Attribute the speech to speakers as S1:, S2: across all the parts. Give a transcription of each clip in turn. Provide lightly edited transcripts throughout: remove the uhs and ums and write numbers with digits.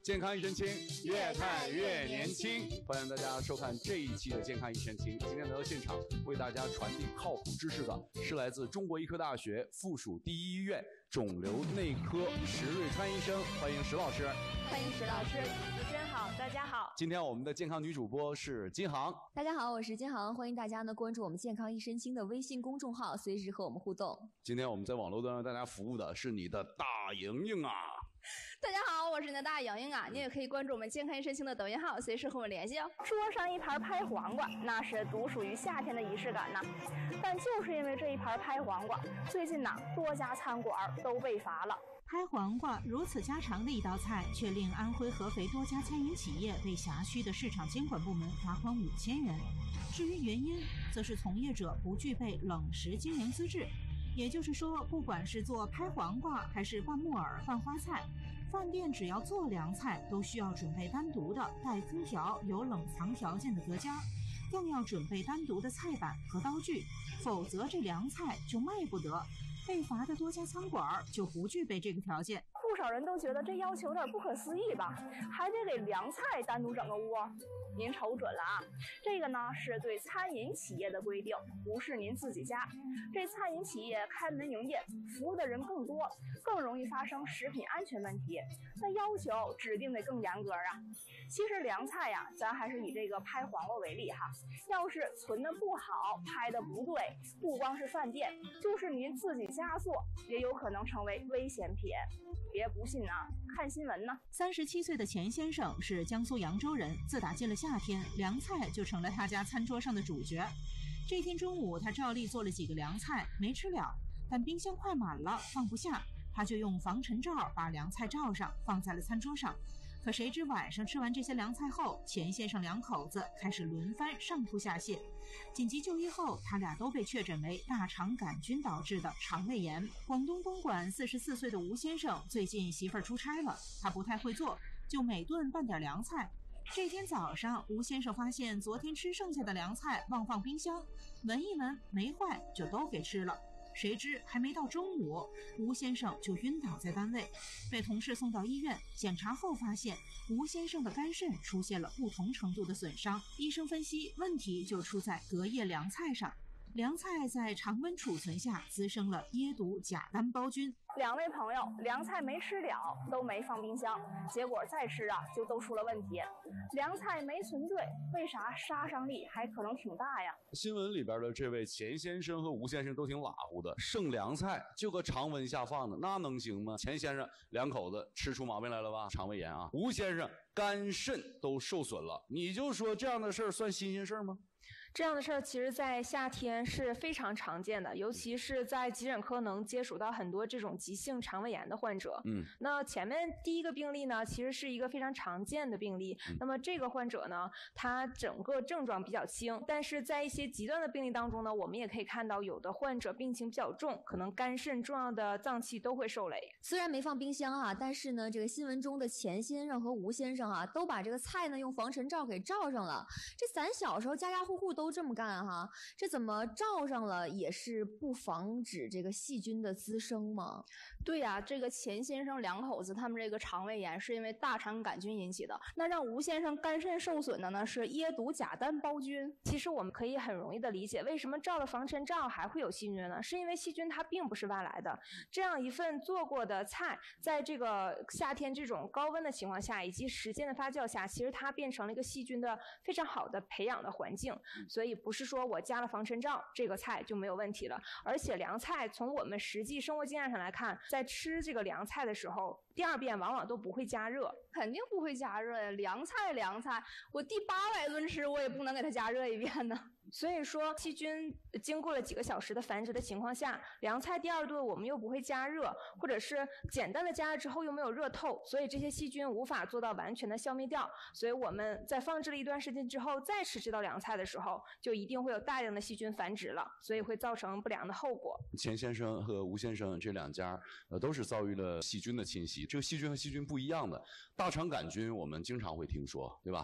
S1: 健康益身轻，越看越年轻。欢迎大家收看这一期的健康益身轻。今天来到现场为大家传递靠谱知识的是来自中国医科大学附属第一医院肿瘤内科石瑞川医生，欢迎石老师。
S2: 欢迎石老师，主持人好，大家好。
S1: 今天我们的健康女主播是金航。
S3: 大家好，我是金航，欢迎大家呢关注我们健康益身轻的微信公众号，随时和我们互动。
S1: 今天我们在网络端为大家服务的是你的大莹莹啊。
S2: 大家好，我是你的大莹莹啊，你也可以关注我们健康益身轻的抖音号，随时和我们联系哦。桌上一盘拍黄瓜，那是独属于夏天的仪式感呐。但就是因为这一盘拍黄瓜，最近呐多家餐馆都被罚了。
S4: 拍黄瓜如此家常的一道菜，却令安徽合肥多家餐饮企业被辖区的市场监管部门罚款5000元。至于原因，则是从业者不具备冷食经营资质。也就是说，不管是做拍黄瓜还是拌木耳、拌花菜，饭店只要做凉菜，都需要准备单独的带空调、有冷藏条件的隔间，更要准备单独的菜板和刀具，否则这凉菜就卖不得。被罚的多家餐馆就不具备这个条件。
S2: 不少人都觉得这要求有点不可思议吧，还得给凉菜单独整个屋。您瞅准了啊，这个呢是对餐饮企业的规定，不是您自己家。这餐饮企业开门营业，服务的人更多，更容易发生食品安全问题，那要求指定得更严格啊。其实凉菜呀，咱还是以这个拍黄瓜为例哈，要是存的不好，拍的不对，不光是饭店，就是您自己家做，也有可能成为危险品。别不信啊，看新闻呢。
S4: 37岁的钱先生是江苏扬州人，自打进了夏天，凉菜就成了他家餐桌上的主角。这天中午，他照例做了几个凉菜，没吃了，但冰箱快满了，放不下，他就用防尘罩把凉菜罩上，放在了餐桌上。可谁知晚上吃完这些凉菜后，钱先生两口子开始轮番上吐下泻，紧急就医后，他俩都被确诊为大肠杆菌导致的肠胃炎。广东东莞44岁的吴先生最近媳妇儿出差了，他不太会做，就每顿拌点凉菜。这天早上，吴先生发现昨天吃剩下的凉菜忘放冰箱，闻一闻没坏，就都给吃了。谁知还没到中午，吴先生就晕倒在单位，被同事送到医院检查后发现吴先生的肝肾出现了不同程度的损伤，医生分析问题就出在隔夜凉菜上。凉菜在常温储存下滋生了椰毒甲单胞菌。
S2: 两位朋友凉菜没吃了，都没放冰箱，结果再吃啊就都出了问题。凉菜没存对，为啥杀伤力还可能挺大呀？
S1: 新闻里边的这位钱先生和吴先生都挺拉乎的，剩凉菜就搁常温下放的，那能行吗？钱先生两口子吃出毛病来了吧，肠胃炎啊。吴先生肝肾都受损了，你就说这样的事儿算新鲜事儿吗？
S5: 这样的事儿其实在夏天是非常常见的，尤其是在急诊科能接触到很多这种急性肠胃炎的患者。那前面第一个病例呢，其实是一个非常常见的病例。那么这个患者呢，他整个症状比较轻，但是在一些极端的病例当中呢，我们也可以看到有的患者病情比较重，可能肝肾重要的脏器都会受累。
S3: 虽然没放冰箱啊，但是呢，这个新闻中的钱先生和吴先生啊，都把这个菜呢用防尘罩给罩上了。这咱小时候家家户户都这么干哈，这怎么罩上了也是不防止这个细菌的滋生吗？
S2: 对呀，这个钱先生两口子他们这个肠胃炎是因为大肠杆菌引起的，那让吴先生肝肾受损的呢是椰毒甲单胞菌。
S5: 其实我们可以很容易的理解，为什么罩了防尘罩还会有细菌呢？是因为细菌它并不是外来的，这样一份做过的菜，在这个夏天这种高温的情况下，以及时间的发酵下，其实它变成了一个细菌的非常好的培养的环境。所以不是说我加了防尘罩，这个菜就没有问题了。而且凉菜从我们实际生活经验上来看，在吃这个凉菜的时候，第二遍往往都不会加热。
S2: 肯定不会加热呀，凉菜，我第800顿吃，我也不能给它加热一遍呢。
S5: 所以说细菌经过了几个小时的繁殖的情况下，凉菜第二顿我们又不会加热，或者是简单的加热之后又没有热透，所以这些细菌无法做到完全的消灭掉。所以我们在放置了一段时间之后再吃这道凉菜的时候，就一定会有大量的细菌繁殖了，所以会造成不良的后果。
S1: 钱先生和吴先生这两家都是遭遇了细菌的侵袭。这个细菌和细菌不一样的，大肠杆菌我们经常会听说，对吧？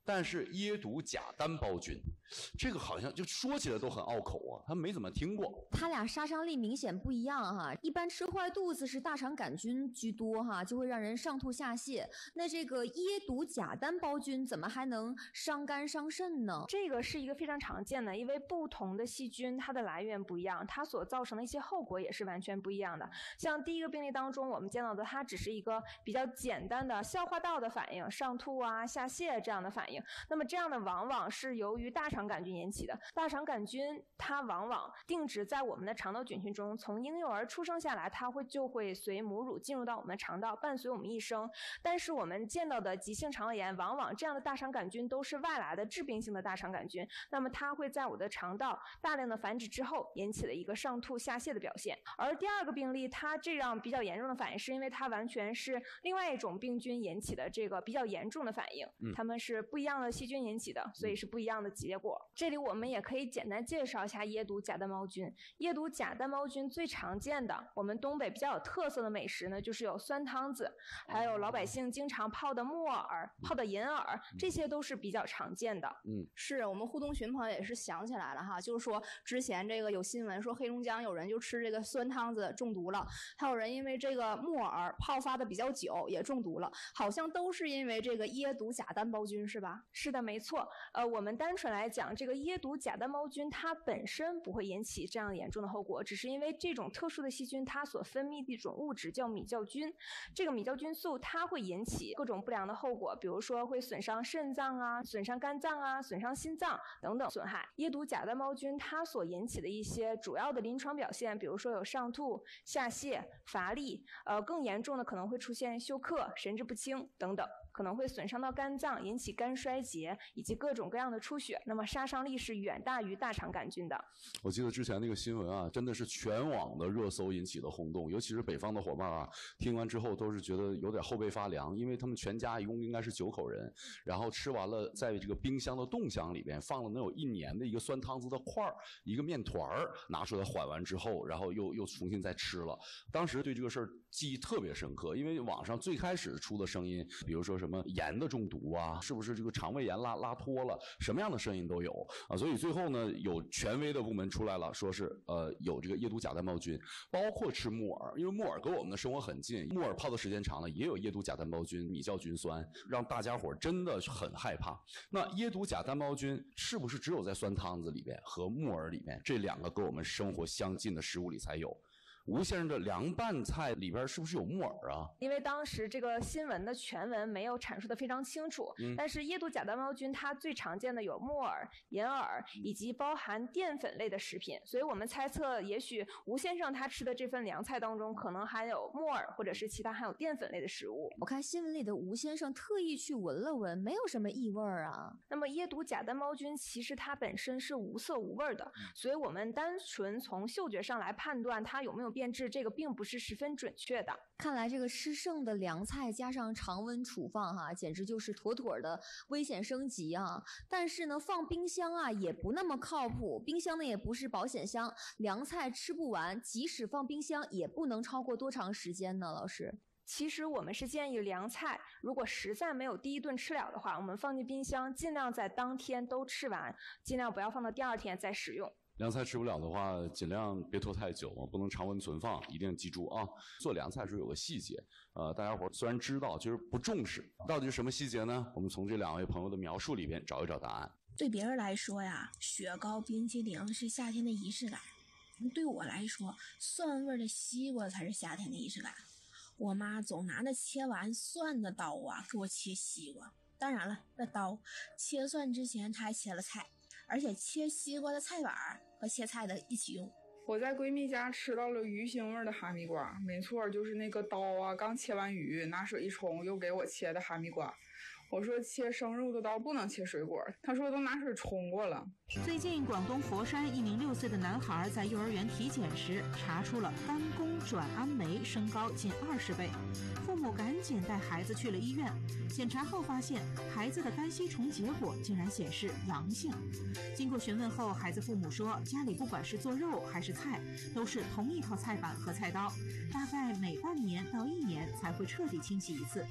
S1: 但是椰毒甲单胞菌，这个好像就说起来都很拗口啊，他没怎么听过。
S3: 它俩杀伤力明显不一样哈，一般吃坏肚子是大肠杆菌居多哈，就会让人上吐下泻。那这个椰毒甲单胞菌怎么还能伤肝伤肾呢？
S5: 这个是一个非常常见的，因为不同的细菌它的来源不一样，它所造成的一些后果也是完全不一样的。像第一个病例当中我们见到的，它只是一个比较简单的消化道的反应，上吐啊、下泻这样的反应。那么这样的往往是由于大肠杆菌引起的。大肠杆菌它往往定植在我们的肠道菌群中，从婴幼儿出生下来，它就会随母乳进入到我们的肠道，伴随我们一生。但是我们见到的急性肠胃炎，往往这样的大肠杆菌都是外来的致病性的大肠杆菌，那么它会在我的肠道大量的繁殖之后，引起了一个上吐下泻的表现。而第二个病例，它这样比较严重的反应，是因为它完全是另外一种病菌引起的这个比较严重的反应，它们是不一样的细菌引起的，所以是不一样的结果。这里我们也可以简单介绍一下椰毒甲单胞菌。椰毒甲单胞菌最常见的，我们东北比较有特色的美食呢，就是有酸汤子，还有老百姓经常泡的木耳、泡的银耳，这些都是比较常见的。
S2: 是我们互动群朋友也是想起来了哈，就是说之前这个有新闻说黑龙江有人就吃这个酸汤子中毒了，还有人因为这个木耳泡发的比较久也中毒了，好像都是因为这个椰毒甲单胞菌是吧？
S5: 是的，没错。我们单纯来讲，这个椰毒甲单胞菌它本身不会引起这样严重的后果，只是因为这种特殊的细菌它所分泌的一种物质叫米酵菌，这个米酵菌素它会引起各种不良的后果，比如说会损伤肾脏啊、损伤肝脏啊、损伤心脏等等损害。椰毒甲单胞菌它所引起的一些主要的临床表现，比如说有上吐、下泻、乏力，更严重的可能会出现休克、神志不清等等，可能会损伤到肝脏，引起肝衰竭以及各种各样的出血，那么杀伤力是远大于大肠杆菌的。
S1: 我记得之前那个新闻啊，真的是全网的热搜引起的轰动，尤其是北方的伙伴啊，听完之后都是觉得有点后背发凉，因为他们全家一共应该是9口人，然后吃完了，在这个冰箱的冻箱里边放了能有1年的一个酸汤子的块儿，一个面团儿拿出来缓完之后，然后又重新再吃了。当时对这个事儿记忆特别深刻，因为网上最开始出的声音，比如说什么盐的中毒啊，是不是这个肠胃炎拉脱了，什么样的声音都有啊。所以最后呢，有权威的部门出来了，说是有这个椰毒甲单胞菌，包括吃木耳，因为木耳跟我们的生活很近，木耳泡的时间长了也有椰毒甲单胞菌、米酵菌酸，让大家伙真的很害怕。那椰毒甲单胞菌是不是只有在酸汤子里边和木耳里面这2个跟我们生活相近的食物里才有？吴先生的凉拌菜里边是不是有木耳啊？
S5: 因为当时这个新闻的全文没有阐述的非常清楚，但是椰毒甲单胞菌它最常见的有木耳、银耳以及包含淀粉类的食品，所以我们猜测也许吴先生他吃的这份凉菜当中可能含有木耳或者是其他含有淀粉类的食物。
S3: 我看新闻里的吴先生特意去闻了闻，没有什么异味啊。
S5: 那么椰毒甲单胞菌其实它本身是无色无味的，所以我们单纯从嗅觉上来判断它有没有变质，这个并不是十分准确的。
S3: 看来这个吃剩的凉菜加上常温储放哈，简直就是妥妥的危险升级啊！但是呢，放冰箱啊也不那么靠谱，冰箱呢也不是保险箱，凉菜吃不完，即使放冰箱也不能超过多长时间呢？老师？
S5: 其实我们是建议凉菜，如果实在没有第一顿吃了的话，我们放进冰箱，尽量在当天都吃完，尽量不要放到第2天再使用。
S1: 凉菜吃不了的话，尽量别拖太久，不能常温存放，一定记住啊！做凉菜时候有个细节，大家伙虽然知道，就是不重视，到底是什么细节呢？我们从这2位朋友的描述里边找一找答案。
S6: 对别人来说呀，雪糕、冰淇淋是夏天的仪式感；对我来说，蒜味的西瓜才是夏天的仪式感。我妈总拿那切完蒜的刀啊给我切西瓜，当然了，那刀切蒜之前她还切了菜，而且切西瓜的菜板和切菜的一起用。
S7: 我在闺蜜家吃到了鱼腥味的哈密瓜，没错，就是那个刀啊刚切完鱼，拿水一冲又给我切的哈密瓜。我说切生肉的刀不能切水果，他说都拿水冲过了。
S4: 最近广东佛山一名6岁的男孩在幼儿园体检时查出了肝功转氨酶升高近20倍，父母赶紧带孩子去了医院，检查后发现孩子的肝吸虫结果竟然显示阳性。经过询问后，孩子父母说家里不管是做肉还是菜都是同一套菜板和菜刀，大概每半年到1年才会彻底清洗一次。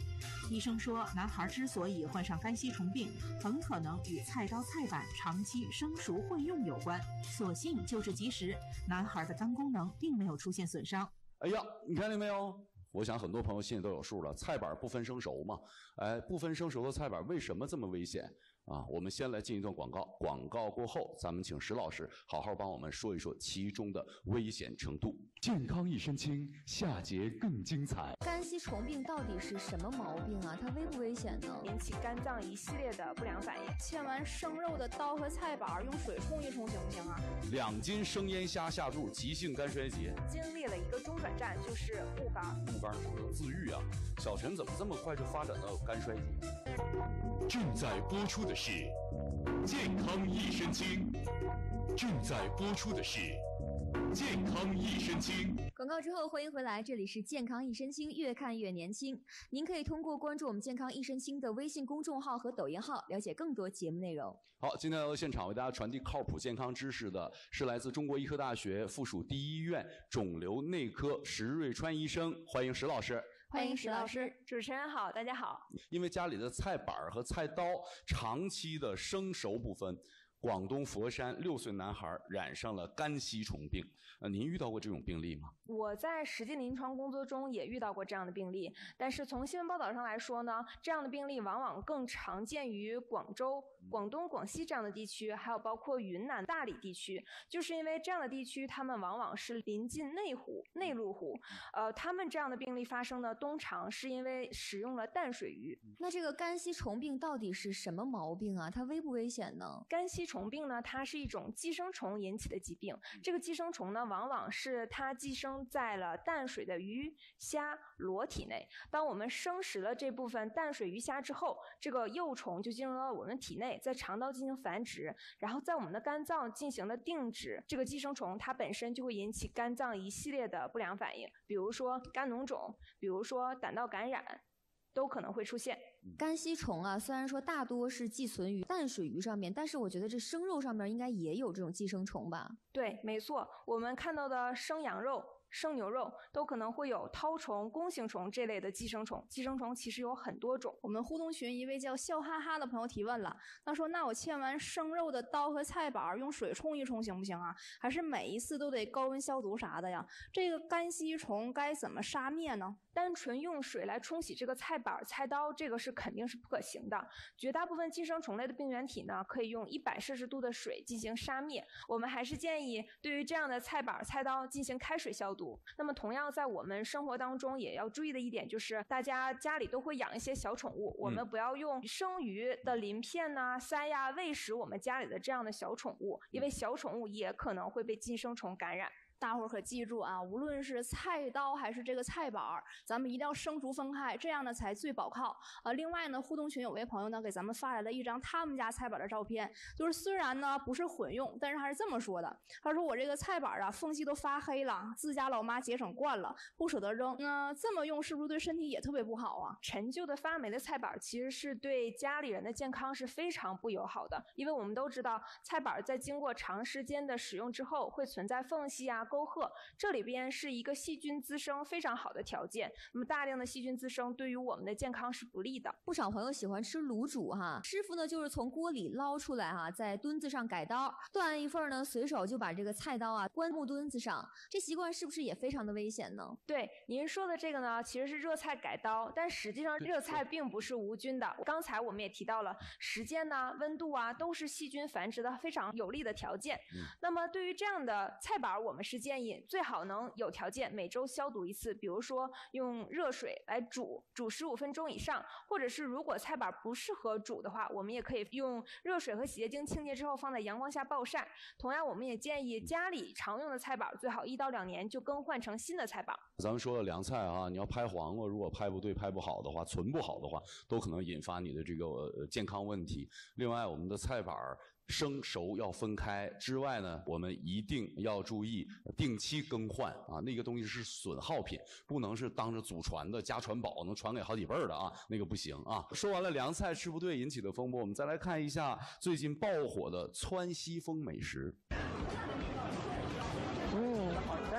S4: 医生说，男孩之所以患上肝吸虫病，很可能与菜刀菜板长期生熟混用有关。所幸救治及时，男孩的肝功能并没有出现损伤。
S1: 哎呀，你看见没有？我想很多朋友心里都有数了，菜板不分生熟嘛，不分生熟的菜板为什么这么危险啊？我们先来进一段广告，广告过后，咱们请石老师好好帮我们说一说其中的危险程度。健康益身轻，下节更精彩。
S3: 肝吸虫病到底是什么毛病啊？它危不危险呢？
S5: 引起肝脏一系列的不良反应。
S2: 切完生肉的刀和菜板用水冲一冲行不行啊
S1: ？2斤生腌虾下肚，急性肝衰竭。
S5: 经历了一个中转站，就是误肝。
S1: 误肝不能自愈啊！小陈怎么这么快就发展到肝衰竭？
S8: 正在播出的是《健康益身轻》，正在播出的是《健康益身轻》。
S3: 广告之后，欢迎回来，这里是健康益身轻，越看越年轻。您可以通过关注我们健康益身轻的微信公众号和抖音号，了解更多节目内容。
S1: 好，今天来到现场为大家传递靠谱健康知识的是来自中国医科大学附属第一医院肿瘤内科石瑞川医生，欢迎石老师。
S3: 欢迎石老师。
S5: 主持人好，大家好。
S1: 因为家里的菜板和菜刀长期的生熟不分，广东佛山6岁男孩染上了肝吸虫病。您遇到过这种病例吗？
S5: 我在实际临床工作中也遇到过这样的病例，但是从新闻报道上来说呢，这样的病例往往更常见于广州、广东、广西这样的地区，还有包括云南、大理地区。就是因为这样的地区，他们往往是临近内陆湖，他们这样的病例发生呢，通常是因为使用了淡水鱼。
S3: 那这个肝吸虫病到底是什么毛病啊？它危不危险呢？
S5: 肝吸虫病呢，它是一种寄生虫引起的疾病。这个寄生虫呢，往往是它寄生在了淡水的鱼、虾、螺体内。当我们生食了这部分淡水鱼虾之后，这个幼虫就进入到我们体内，在肠道进行繁殖，然后在我们的肝脏进行了定植。这个寄生虫它本身就会引起肝脏一系列的不良反应，比如说肝脓肿，比如说胆道感染，都可能会出现。
S3: 肝吸虫啊，虽然说大多是寄存于淡水鱼上面，但是我觉得这生肉上面应该也有这种寄生虫吧？
S5: 对，没错，我们看到的生羊肉、生牛肉都可能会有绦虫、弓形虫这类的寄生虫。寄生虫其实有很多种。
S2: 我们互动群一位叫笑哈哈的朋友提问了，他说：“那我切完生肉的刀和菜板用水冲一冲行不行啊？还是每一次都得高温消毒啥的呀？这个肝吸虫该怎么杀灭呢？”
S5: 单纯用水来冲洗这个菜板、菜刀，这个是肯定是不可行的。绝大部分寄生虫类的病原体呢，可以用100摄氏度的水进行杀灭。我们还是建议对于这样的菜板、菜刀进行开水消毒。那么同样在我们生活当中也要注意的一点就是，大家家里都会养一些小宠物，我们不要用生鱼的鳞片呐、鳃呀喂食我们家里的这样的小宠物，因为小宠物也可能会被寄生虫感染。
S2: 大伙儿可记住啊，无论是菜刀还是这个菜板，咱们一定要生熟分开，这样呢才最保靠。另外呢，互动群有位朋友呢给咱们发来了一张他们家菜板的照片，就是虽然呢不是混用，但是还是这么说的。他说我这个菜板啊缝隙都发黑了，自家老妈节省惯了，不舍得扔。那这么用是不是对身体也特别不好啊？
S5: 陈旧的发霉的菜板其实是对家里人的健康是非常不友好的，因为我们都知道菜板在经过长时间的使用之后会存在缝隙啊、沟壑，这里边是一个细菌滋生非常好的条件。那么大量的细菌滋生对于我们的健康是不利的。
S3: 不少朋友喜欢吃卤煮哈，师傅呢就是从锅里捞出来哈，在墩子上改刀，断一份呢随手就把这个菜刀啊关木墩子上，这习惯是不是也非常的危险呢？
S5: 对，您说的这个呢其实是热菜改刀，但实际上热菜并不是无菌的。刚才我们也提到了时间呐、温度啊都是细菌繁殖的非常有利的条件。那么对于这样的菜板，我们是建议最好能有条件每周消毒一次，比如说用热水来煮15分钟以上，或者是如果菜板不适合煮的话，我们也可以用热水和洗洁精清洁之后放在阳光下暴晒。同样我们也建议家里常用的菜板最好1到2年就更换成新的菜板。
S1: 咱们说了凉菜啊，你要拍黄瓜，如果拍不对、拍不好的话，存不好的话，都可能引发你的这个健康问题。另外，我们的菜板生熟要分开之外呢，我们一定要注意定期更换啊，那个东西是损耗品，不能是当着祖传的家传宝，能传给好几辈儿的啊，那个不行啊。说完了凉菜吃不对引起的风波，我们再来看一下最近爆火的川西风美食。
S9: 好真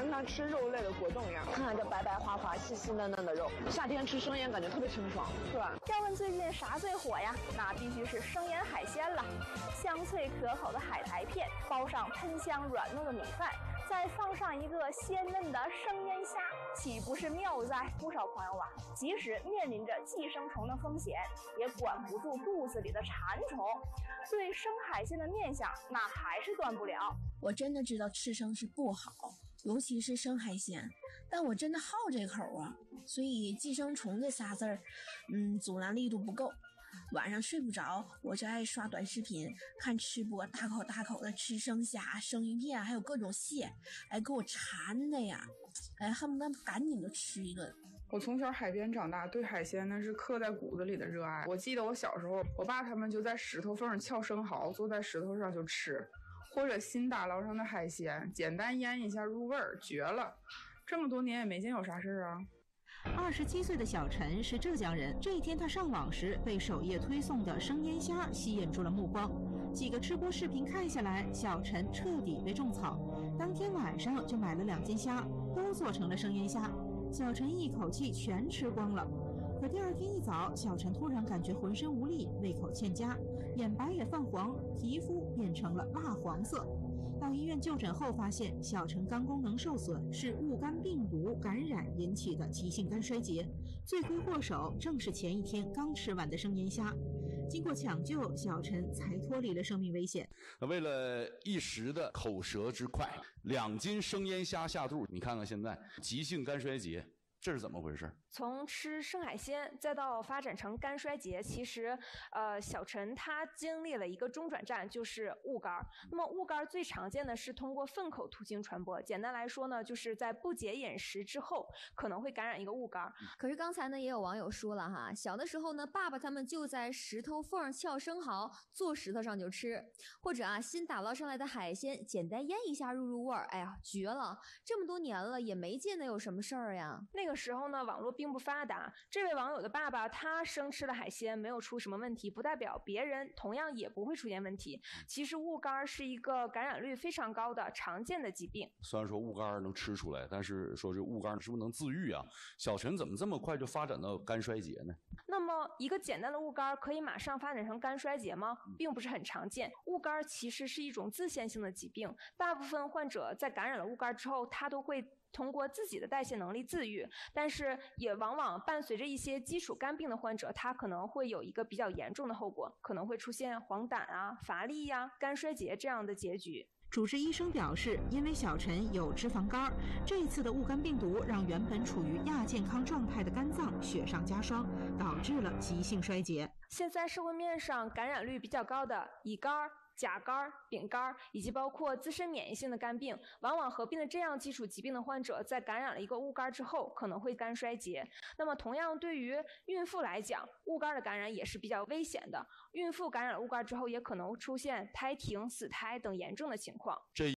S9: 跟它吃肉类的果冻一样。看看这白白花花、细细嫩嫩的肉，夏天吃生腌感觉特别清爽，是吧？
S2: 要问最近啥最火呀？那必须是生腌海鲜了。香脆可口的海苔片，包上喷香软糯的米饭，再放上一个鲜嫩的生腌虾，岂不是妙哉？不少朋友啊，即使面临着寄生虫的风险，也管不住肚子里的馋虫，对生海鲜的念想那还是断不了。
S6: 我真的知道吃生是不好，尤其是生海鲜，但我真的好这口啊，所以寄生虫这仨字儿，阻拦力度不够。晚上睡不着，我就爱刷短视频，看吃播大口大口的吃生虾、生鱼片，还有各种蟹，哎，给我馋的呀，哎，恨不得赶紧就吃一顿。
S7: 我从小海边长大，对海鲜那是刻在骨子里的热爱。我记得我小时候，我爸他们就在石头缝上撬生蚝，坐在石头上就吃，或者新打捞上的海鲜，简单腌一下入味儿，绝了。这么多年也没见有啥事儿啊。
S4: 27岁的小陈是浙江人，这一天他上网时被首页推送的生腌虾吸引住了目光。几个吃播视频看下来，小陈彻底被种草，当天晚上就买了2斤虾，都做成了生腌虾。小陈一口气全吃光了。可第二天一早，小陈突然感觉浑身无力，胃口欠佳，眼白也泛黄，皮肤变成了蜡黄色。到医院就诊后发现，小陈肝功能受损，是戊肝病毒感染引起的急性肝衰竭。罪魁祸首正是前一天刚吃完的生腌虾。经过抢救，小陈才脱离了生命危险。
S1: 为了一时的口舌之快，2斤生腌虾下肚，你看看现在急性肝衰竭，这是怎么回事？
S5: 从吃生海鲜再到发展成肝衰竭，其实小陈他经历了一个中转站，就是戊肝。那么戊肝最常见的是通过粪口途径传播，简单来说呢，就是在不节饮食之后可能会感染一个戊肝。
S3: 可是刚才呢也有网友说了哈，小的时候呢爸爸他们就在石头缝撬生蚝，坐石头上就吃，或者新打捞上来的海鲜简单腌一下入味儿，哎呀绝了！这么多年了也没见得有什么事儿呀。
S5: 那个时候呢网络并不发达，这位网友的爸爸他生吃的海鲜没有出什么问题，不代表别人同样也不会出现问题。其实戊肝是一个感染率非常高的常见的疾病。
S1: 虽然说戊肝能吃出来，但是说这戊肝是不是能自愈啊？小陈怎么这么快就发展到肝衰竭呢？
S5: 那么一个简单的戊肝可以马上发展成肝衰竭吗？并不是很常见。戊肝其实是一种自限性的疾病，大部分患者在感染了戊肝之后，他都会通过自己的代谢能力自愈，但是也往往伴随着一些基础肝病的患者，他可能会有一个比较严重的后果，可能会出现黄疸乏力肝衰竭这样的结局。
S4: 主治医生表示，因为小陈有脂肪肝，这次的戊肝病毒让原本处于亚健康状态的肝脏雪上加霜，导致了急性衰竭。
S5: 现在社会面上感染率比较高的乙肝、甲肝、丙肝，以及包括自身免疫性的肝病，往往合并了这样基础疾病的患者，在感染了一个戊肝之后，可能会肝衰竭。那么同样对于孕妇来讲，戊肝的感染也是比较危险的。孕妇感染了戊肝之后，也可能出现胎停、死胎等严重的情况。